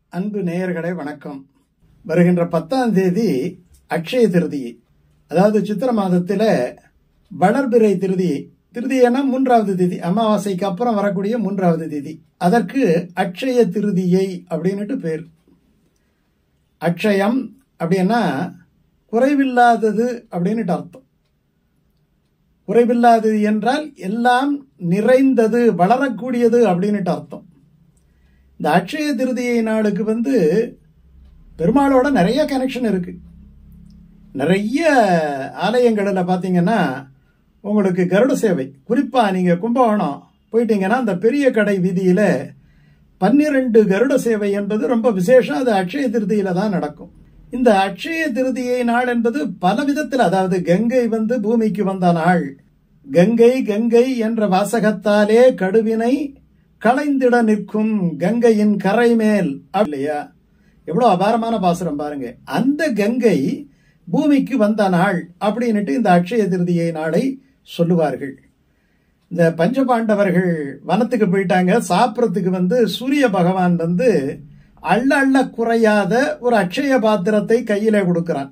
அன்பு நேயர்களே வணக்கம். வருகின்ற 10ஆம் தேதி அக்ஷய திருதியை, அதாவது சித்திர மாதத்தில் வளர்பிறை திருதியை. திருதியனா 3வது திதி, அமாவாசைக்கு அப்புறம் வரக்கூடிய 3வது திதி. அதற்கு அக்ஷய திருதியை அப்படின்னுட்டு பேர். அக்ஷயம் அப்படின்னா குறைவில்லாதது அப்படின்னுட்டு அர்த்தம். குறைவில்லாதது என்றால் எல்லாம் நிறைந்தது, வளரக்கூடியது அப்படின்னுட்டு அர்த்தம். இந்த அக்ஷய திருதியை நாளுக்கு பெருமாளோட நிறைய கனெக்ஷன் இருக்கு. நிறைய ஆலயங்களில் பார்த்தீங்கன்னா உங்களுக்கு கருட சேவை, குறிப்பா நீங்க கும்பகோணம் போயிட்டீங்கன்னா அந்த பெரிய கடை வீதியில 12 கருட சேவை என்பது ரொம்ப விசேஷம். அது அக்ஷய திருதியில தான் நடக்கும். இந்த அக்ஷய திருதியை நாள் என்பது பல விதத்தில், அதாவது கங்கை பூமிக்கு வந்த நாள். கங்கை கங்கை என்ற வாசகத்தாலே கடுவினை களைந்திட நிற்கும் கங்கையின் கரை மேல், இல்லையா? எவ்வளவு அபாரமான பாசுரம் பாருங்க. அந்த கங்கை பூமிக்கு வந்த நாள் அப்படின்னுட்டு இந்த அக்ஷய திருதியை நாளை சொல்லுவார்கள். இந்த பஞ்சபாண்டவர்கள் வனத்துக்கு போயிட்டாங்க. சாப்பிடறதுக்கு சூரிய பகவான் அள்ள அள்ள குறையாத ஒரு அக்ஷய பாத்திரத்தை கையில கொடுக்கிறான்.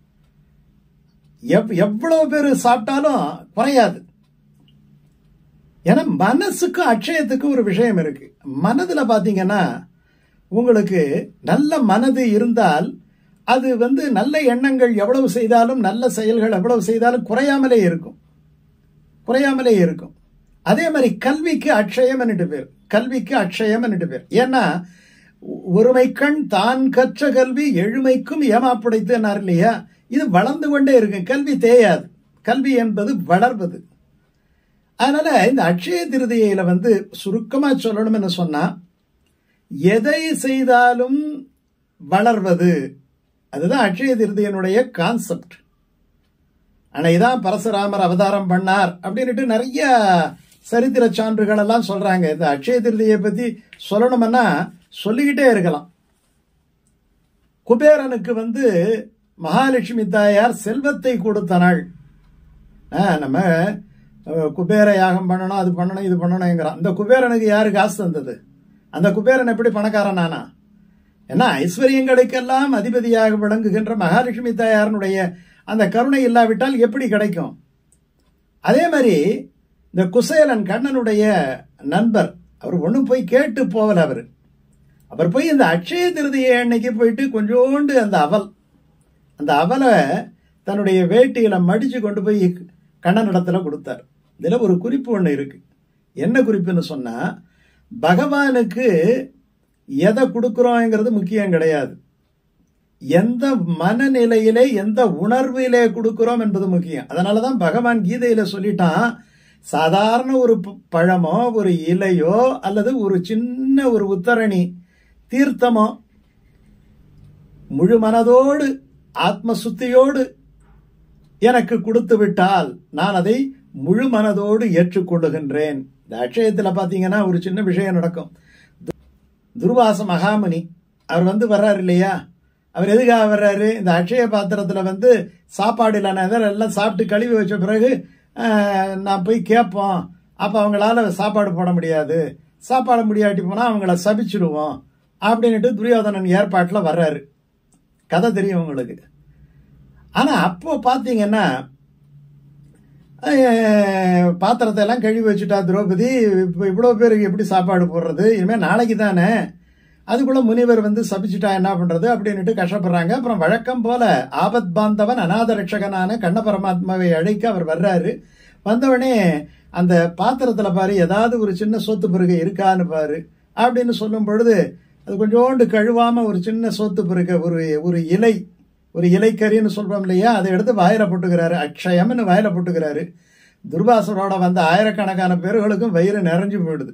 எவ்வளவு பேர் சாப்பிட்டாலும் குறையாது. ஏன்னா மனசுக்கு அக்ஷயத்துக்கு ஒரு விஷயம் இருக்கு. மனதுல பாத்தீங்கன்னா உங்களுக்கு நல்ல மனது இருந்தால் அது நல்ல எண்ணங்கள் எவ்வளவு செய்தாலும், நல்ல செயல்கள் எவ்வளவு செய்தாலும் குறையாமலே இருக்கும், குறையாமலே இருக்கும். அதே மாதிரி கல்விக்கு அக்ஷயம் பேர். கல்விக்கு அக்ஷயம் பேர். ஏன்னா ஒருமைக்கண் தான் கற்ற கல்வி எழுமைக்கும் ஏமாப்படைத்துனார் இல்லையா? இது வளர்ந்து கொண்டே இருக்கு. கல்வி தேயாது. கல்வி என்பது வளர்வது. அதனால இந்த அக்ஷய திருதியில சுருக்கமா சொல்லணும்னு சொன்னா, எதை செய்தாலும் வளர்வது, அதுதான் அக்ஷய திருதியினுடைய கான்செப்ட். ஆனா இதான் பரசுராமர் அவதாரம் பண்ணார் அப்படின்னுட்டு நிறைய சரித்திர சான்றுகள் எல்லாம் சொல்றாங்க. இந்த அக்ஷய திருதியை பத்தி சொல்லணும்னா சொல்லிக்கிட்டே இருக்கலாம். குபேரனுக்கு மகாலட்சுமி தாயார் செல்வத்தை கொடுத்த நாள். நம்ம குபேர யாகம் பண்ணணும், அது பண்ணணும், இது பண்ணணுங்கிறான். அந்த குபேரனுக்கு யாரு காசு தந்தது? அந்த குபேரன் எப்படி பணக்காரனானா? ஏன்னா ஐஸ்வர்யங்களுக்கெல்லாம் அதிபதியாக விளங்குகின்ற மகாலட்சுமி தாயாரனுடைய அந்த கருணை இல்லாவிட்டால் எப்படி கிடைக்கும்? அதே மாதிரி இந்த குசேலன் கண்ணனுடைய நண்பர், அவர் ஒன்னும் போய் கேட்டு போகல. அவர் போய் இந்த அக்ஷய திருதியை அன்னைக்கு போயிட்டு கொஞ்சோண்டு அந்த அவலை தன்னுடைய வேட்டியில மடிச்சு கொண்டு போய் கண்ணனிடத்துல கொடுத்தார். இதுல ஒரு குறிப்பு ஒண்ணு இருக்கு. என்ன குறிப்புன்னு சொன்னா, பகவானுக்கு எதை கொடுக்கிறோங்கிறது முக்கியம் கிடையாது, எந்த மனநிலையிலே எந்த உணர்விலே கொடுக்கிறோம் என்பது முக்கியம். அதனாலதான் பகவான் கீதையில சொல்லிட்டான், சாதாரண ஒரு பழமோ ஒரு இலையோ அல்லது ஒரு சின்ன ஒரு உத்தரணி தீர்த்தமோ முழு மனதோடு ஆத்ம சுத்தியோடு எனக்கு கொடுத்து விட்டால் நான் அதை முழு மனதோடு ஏற்றுக்கொள்ளுகின்றேன். இந்த அக்ஷயத்துல பாத்தீங்கன்னா ஒரு சின்ன விஷயம் நடக்கும். துர்வாச மகாமுனி அவர் வர்றாரு இல்லையா? அவர் எதுக்காக வர்றாரு? இந்த அக்ஷய பாத்திரத்துல சாப்பாடு இல்லைன்னா எல்லாம் சாப்பிட்டு கழுவி வச்ச பிறகு நான் போய் கேட்போம். அப்ப அவங்களால சாப்பாடு போட முடியாது, சாப்பாடு முடியாட்டி போனா அவங்கள சபிச்சிடுவோம் அப்படின்னுட்டு துரியோதனன் ஏற்பாட்டுல வர்றாரு. கதை தெரியும் உங்களுக்கு. ஆனா அப்போ பாத்தீங்கன்னா பாத்திரத்தை எல்லாம் கழுவி வச்சுட்டா திரௌபதி. இவ்வளவு பேருக்கு எப்படி சாப்பாடு போடுறது? இனிமே நாளைக்கு தானே, அதுக்குள்ள முனிவர் சபிச்சுட்டா என்ன பண்றது அப்படின்னுட்டு கஷ்டப்படுறாங்க. அப்புறம் வழக்கம் போல ஆபத் பாந்தவன் அநாத ரட்சகனான கண்ண பரமாத்மாவை அழைக்க அவர் வர்றாரு. வந்தவனே அந்த பாத்திரத்துல பாரு, ஏதாவது ஒரு சின்ன சோத்து பிறகு இருக்கான்னு பாரு அப்படின்னு சொல்லும் பொழுது அது கொஞ்சோண்டு கழுவாம ஒரு சின்ன சோத்து பிறகு ஒரு இலை, ஒரு இலைக்கறின்னு சொல்றோம் இல்லையா, அதை எடுத்து வாயில போட்டுக்கிறாரு. அக்ஷயம்னு வாயில போட்டுக்கிறாரு. துர்வாசரோட ஆயிரக்கணக்கான பேர்களுக்கும் வயிறு நிறைஞ்சு போயிடுது.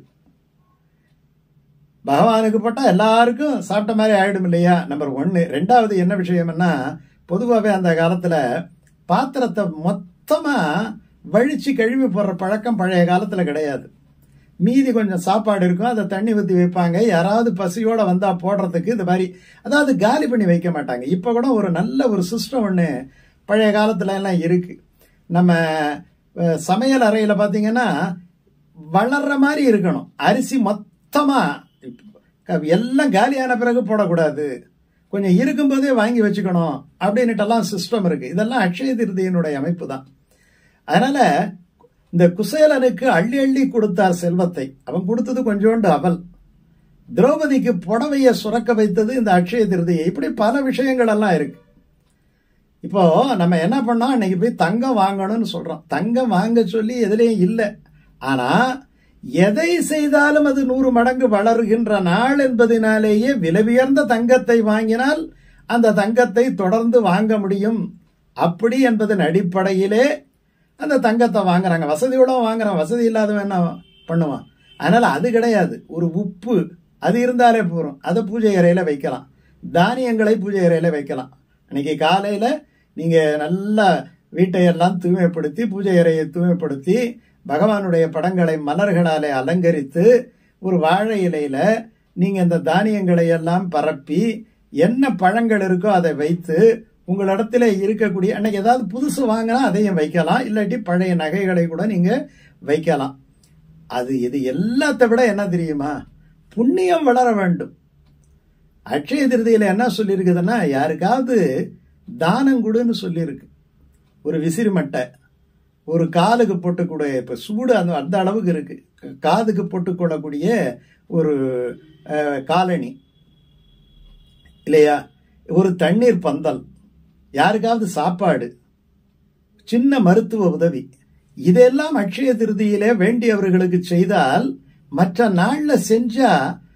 பகவானுக்கு போட்டா எல்லாருக்கும் சாப்பிட்ட மாதிரி ஆயிடும் இல்லையா? நம்பர் 1. 2வது என்ன விஷயம்னா, பொதுவாகவே அந்த காலத்துல பாத்திரத்தை மொத்தமா வழிச்சு கழுவி போடுற பழக்கம் பழைய காலத்துல கிடையாது. மீதி கொஞ்சம் சாப்பாடு இருக்கும், அதை தண்ணி ஊற்றி வைப்பாங்க. யாராவது பசியோட வந்தா போடுறதுக்கு இது மாதிரி, அதாவது காலி பண்ணி வைக்க மாட்டாங்க. இப்ப கூட ஒரு நல்ல ஒரு சிஸ்டம் ஒண்ணு பழைய காலத்துல எல்லாம் இருக்கு. நம்ம சமையல் அறையில பாத்தீங்கன்னா வளர்ற மாதிரி இருக்கணும். அரிசி மொத்தமா எல்லாம் காலியான பிறகு போடக்கூடாது, கொஞ்சம் இருக்கும்போதே வாங்கி வச்சுக்கணும் அப்படின்னுட்டெல்லாம் சிஸ்டம் இருக்கு. இதெல்லாம் அக்ஷய திருதியினுடைய அமைப்பு தான். அதனால இந்த குசேலனுக்கு அள்ளி அள்ளி கொடுத்தார் செல்வத்தை. அவன் கொடுத்தது கொஞ்சோண்டு அவல். திரௌபதிக்கு புடவைய சுரக்க வைத்தது இந்த அக்ஷய திருதியை. இப்படி பல விஷயங்கள் எல்லாம் இருக்கு. இப்போ நம்ம என்ன பண்ணோம், இன்னைக்கு போய் தங்கம் வாங்கணும்னு சொல்றோம். தங்கம் வாங்க சொல்லி எதுலையும் இல்லை. ஆனா எதை செய்தாலும் அது 100 மடங்கு வளருகின்ற நாள் என்பதனாலேயே விலை உயர்ந்த தங்கத்தை வாங்கினால் அந்த தங்கத்தை தொடர்ந்து வாங்க முடியும். அப்படி என்பதன் அடிப்படையிலே அந்த தங்கத்தை வாங்குறாங்க. வசதியோட வாங்குறான், வசதி இல்லாதவன் என்ன பண்ணுவான்? அதனால அது கிடையாது. ஒரு உப்பு அது இருந்தாலே போறோம். அதை பூஜை அறையில வைக்கலாம், தானியங்களை பூஜை அறையில வைக்கலாம். அன்னைக்கு காலையில நீங்க நல்லா வீட்டையெல்லாம் தூய்மைப்படுத்தி, பூஜை அறையை தூய்மைப்படுத்தி, பகவானுடைய படங்களை மலர்களாலே அலங்கரித்து, ஒரு வாழை இலையில நீங்க இந்த தானியங்களை எல்லாம் பரப்பி, என்ன பழங்கள் இருக்கோ அதை வைத்து, உங்களிடத்துல இருக்கக்கூடிய அன்னைக்கு ஏதாவது புதுசு வாங்கினா அதையும் வைக்கலாம், இல்லாட்டி பழைய நகைகளை கூட நீங்க வைக்கலாம். அது இது எல்லாத்த விட என்ன தெரியுமா, புண்ணியம் வளர வேண்டும். அக்ஷய திருதியில என்ன சொல்லியிருக்குதுன்னா, யாருக்காவது தானம் கொடுன்னு சொல்லியிருக்கு. ஒரு விசிறி மட்டை, ஒரு காலுக்கு போட்டுக்கூட, இப்ப சூடு அந்த அளவுக்கு இருக்கு, காதுக்கு போட்டுக்கொள்ளக்கூடிய ஒரு காலணி இல்லையா, ஒரு தண்ணீர் பந்தல், யாருக்காவது சாப்பாடு, சின்ன மருத்துவ உதவி, இதெல்லாம் அக்ஷய திருதியிலே வேண்டியவர்களுக்கு செய்தால், மற்ற நாள்ல செஞ்சா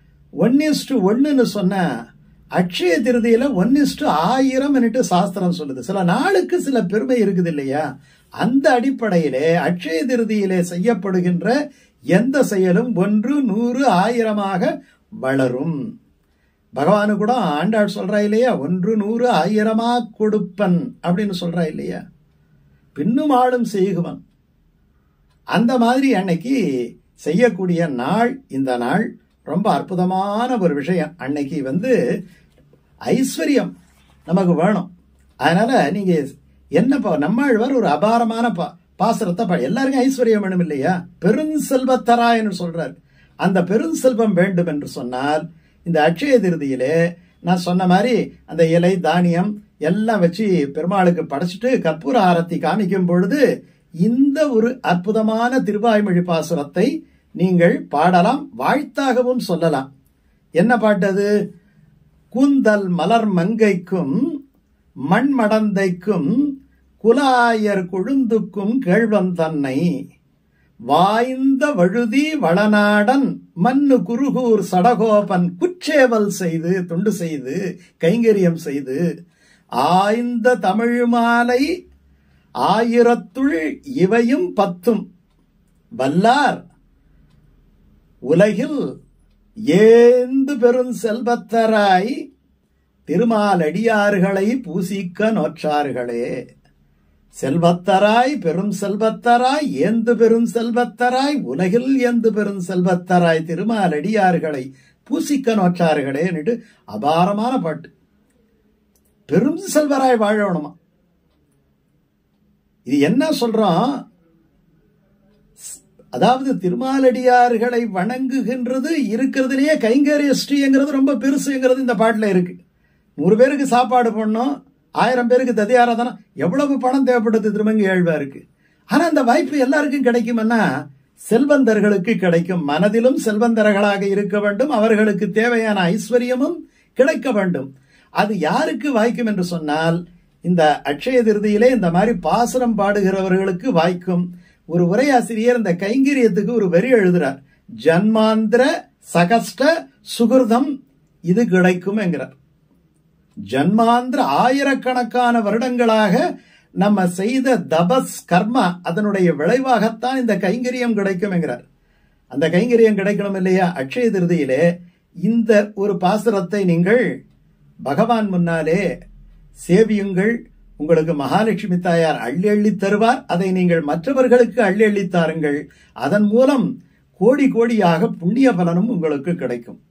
1:1 சொன்ன அக்ஷய திருதியில 1:1000 சாஸ்திரம் சொல்லுது. சில நாளுக்கு சில பெருமை இருக்குது இல்லையா? அந்த அடிப்படையிலே அக்ஷய திருதியிலே செய்யப்படுகின்ற எந்த செயலும் 1, 100, 1000 வளரும். பகவானு கூட ஆண்டாள் சொல்றா இல்லையா, 1, 100, 1000 கொடுப்பன் அப்படின்னு சொல்றா இல்லையா? பின்னும் ஆளும் செய்குவன். அந்த மாதிரி அன்னைக்கு செய்யக்கூடிய நாள் இந்த நாள். ரொம்ப அற்புதமான ஒரு விஷயம். அன்னைக்கு ஐஸ்வர்யம் நமக்கு வேணும். அதனால நீங்க என்னப்பா, நம்மாழ்வார் ஒரு அபாரமான பாசுரத்தை எல்லாருக்கும் ஐஸ்வர்யம் வேணும் இல்லையா, பெருஞ்செல்வத்தராயன்னு சொல்றாரு. அந்த பெருஞ்செல்வம் வேண்டும் என்று சொன்னால் இந்த அக்ஷய திருதியிலே நான் சொன்ன மாதிரி அந்த இலை தானியம் எல்லாம் வச்சு பெருமாளுக்கு படைச்சிட்டு கற்பூர ஆரத்தி காமிக்கும் பொழுது இந்த ஒரு அற்புதமான திருவாய்மொழி பாசுரத்தை நீங்கள் பாடலாம், வாழ்த்தாகவும் சொல்லலாம். என்ன பாட்டது? கூந்தல் மலர் மங்கைக்கும் மண்மடந்தைக்கும் குலாயர் கொழுந்துக்கும் கேழ்வன் தன்னை வாய்ந்த வழுதி வளநாடன் மண்ணு குருகூர் சடகோபன் குச்சேவல் செய்து தொண்டு செய்து கைங்கரியம் செய்து ஆய்ந்த தமிழ் மாலை 1000 இவையும் 10 வல்லார் உலகில் ஏந்து பெரும் செல்வத்தராய் திருமாலடியார்களை பூசிக்க நோற்றார்களே. செல்வத்தராய் பெரும் செல்வத்தராய் ஏந்து பெரும் செல்வத்தராய் உலகில் ஏந்து பெரும் செல்வத்தராய் திருமாலடியார்களை பூசிக்க நோற்றார்களே என்று அபாரமான பாட்டு. பெரும் செல்வராய் வாழணுமா? இது என்ன சொல்றோம்? அதாவது திருமாலடியார்களை வணங்குகின்றது இருக்கிறதுலயே கைங்கரிய ஸ்ரீங்கிறது ரொம்ப பெருசுங்கிறது இந்த பாட்டுல இருக்கு. 100 பேருக்கு சாப்பாடு போடணும், 1000 பேருக்கு ததியாராதனம், எவ்வளவு பணம் தேவைப்படுது திருமங்கை ஆழ்வாருக்கு. ஆனா அந்த வாய்ப்பு எல்லாருக்கும் கிடைக்கும்னா செல்வந்தர்களுக்கு கிடைக்கும். மனதிலும் செல்வந்தர்களாக இருக்க வேண்டும், அவர்களுக்கு தேவையான ஐஸ்வர்யமும் கிடைக்க வேண்டும். அது யாருக்கு வாய்க்கும் என்று சொன்னால் இந்த அக்ஷய திருதியிலே இந்த மாதிரி பாசுரம் பாடுகிறவர்களுக்கு வாய்க்கும். ஒரு உரையாசிரியர் இந்த கைங்கரியத்துக்கு ஒரு வரி எழுதுறார், ஜன்மாந்திர சகஷ்ட சுகிருதம் இது கிடைக்கும் என்கிறார். ஜன்மாந்திர ஆயிரக்கணக்கான வருடங்களாக நம்ம செய்த தபஸ் கர்மா அதனுடைய விளைவாகத்தான் இந்த கைங்கரியம் கிடைக்கும் என்கிறார். அந்த கைங்கரியம் கிடைக்கணும் இல்லையா? அக்ஷய திருதியிலே இந்த ஒரு பாசுரத்தை நீங்கள் பகவான் முன்னாலே சேவியுங்கள். உங்களுக்கு மகாலட்சுமி தாயார் அள்ளி அள்ளி தருவார். அதை நீங்கள் மற்றவர்களுக்கு அள்ளி அள்ளி தாருங்கள். அதன் மூலம் கோடி கோடியாக புண்ணிய பலனும் உங்களுக்கு கிடைக்கும்.